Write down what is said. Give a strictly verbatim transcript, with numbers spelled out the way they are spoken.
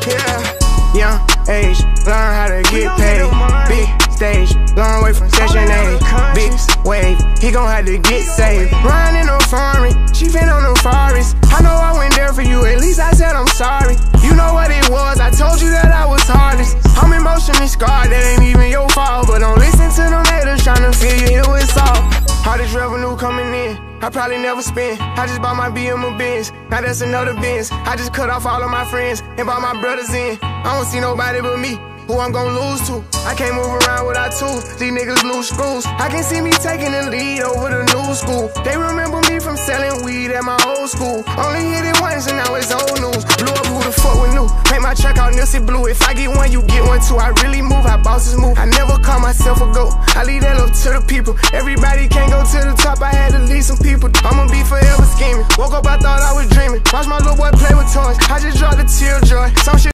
Yeah, young age, learn how to get paid. Big stage, long way from Section eight. Big wave, he gon' have to get saved. Riding on foreign, she been on the forest. I know I went there for you, at least I said I'm sorry. You know what it was, I told you that I was hardest. I'm emotionally scarred, that ain't even your fault. But don't listen to them haters tryna feel you here with salt. Hardest revenue coming in, I probably never spend. I just bought my B M a Benz, now that's another Benz. I just cut off all of my friends and brought my brothers in. I don't see nobody but me, who I'm gon' lose to. I can't move around without tools, these niggas lose screws. I can see me taking the lead over the new school. They remember me from selling weed at my old school. Only hit it once and now it's old news. Blew up, who the fuck we knew? Make my track out Nipsey Blue. If I get one, you get one too. I really move how bosses move. I never call myself a goat, I leave that up to the people. Everybody can't go to the top, I had to leave some people. I'ma be forever scheming. Woke up, I thought I was dreaming. Watch my little boy play with toys, I just dropped the tear joy. Some shit